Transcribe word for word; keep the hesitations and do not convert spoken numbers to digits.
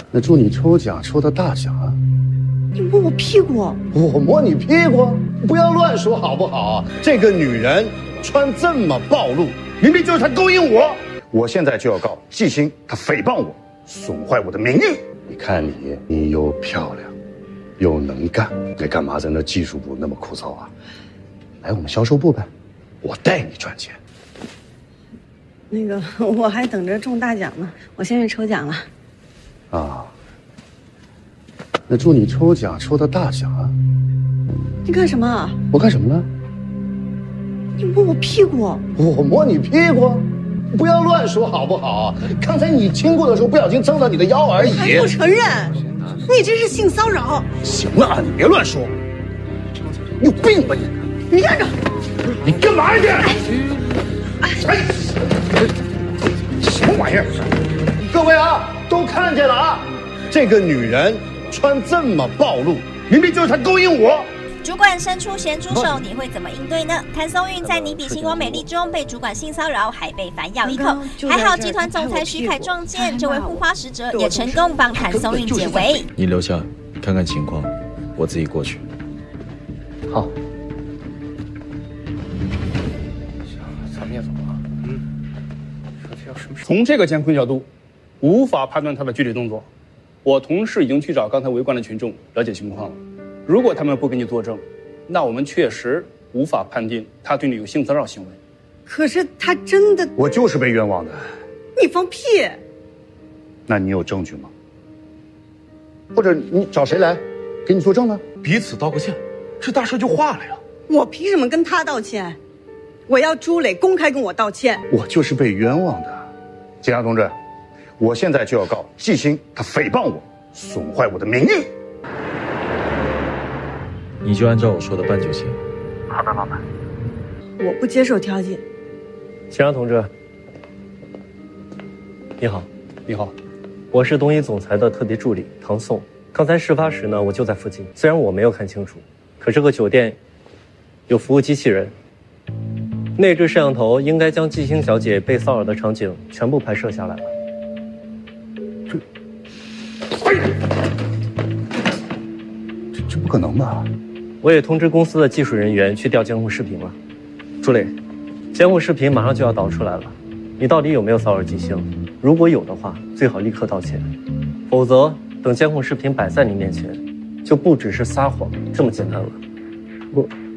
那祝你抽奖抽的大奖啊！ 你摸我屁股， 我摸你屁股？不要乱说好不好？这个女人穿这么暴露，明明就是她勾引我。我现在就要告季星，她诽谤我，损坏我的名誉。你看你，你又漂亮，又能干，你干嘛在那技术部那么枯燥啊？来我们销售部呗，我带你赚钱。 那个我还等着中大奖呢，我先去抽奖了。 啊，那祝你抽奖抽的大奖啊！ 你干什么？ 我干什么了？ 你摸我屁股， 我摸你屁股？不要乱说好不好？刚才你亲过的时候不小心蹭到你的腰而已。 还不承认？你这是性骚扰！ 行了啊，你别乱说，你有病吧你？ 你站着！ 你干嘛去？哎，什么玩意儿？各位啊，都看见了啊！这个女人穿这么暴露，明明就是她勾引我。 主管伸出咸猪手，你会怎么应对呢？谭松韵在你比星光美丽中被主管性骚扰，还被反咬一口。还好集团总裁徐凯撞见，这位护花使者也成功帮谭松韵解围。 你留下看看情况，我自己过去。 好。 咱们也走了。嗯。从这个监控角度，无法判断他的具体动作。我同事已经去找刚才围观的群众了解情况了。如果他们不给你作证，那我们确实无法判定他对你有性骚扰行为。 可是他真的…… 我就是被冤枉的。 你放屁！ 那你有证据吗？或者你找谁来给你作证呢？ 彼此道个歉，这大事就化了呀。 我凭什么跟他道歉？我要朱磊公开跟我道歉。 我就是被冤枉的，警察同志，我现在就要告季星，他诽谤我，损坏我的名誉。 你就按照我说的办就行。 好的，老板。 我不接受调解。 秦阳同志，你好。 你好， 我是东一总裁的特别助理唐宋。刚才事发时呢，我就在附近，虽然我没有看清楚，可这个酒店有服务机器人，内置摄像头应该将季星小姐被骚扰的场景全部拍摄下来了。 这，哎，这这不可能吧？ 我也通知公司的技术人员去调监控视频了。朱磊，监控视频马上就要导出来了，你到底有没有骚扰季星？如果有的话，最好立刻道歉，否则等监控视频摆在你面前，就不只是撒谎这么简单了。 我。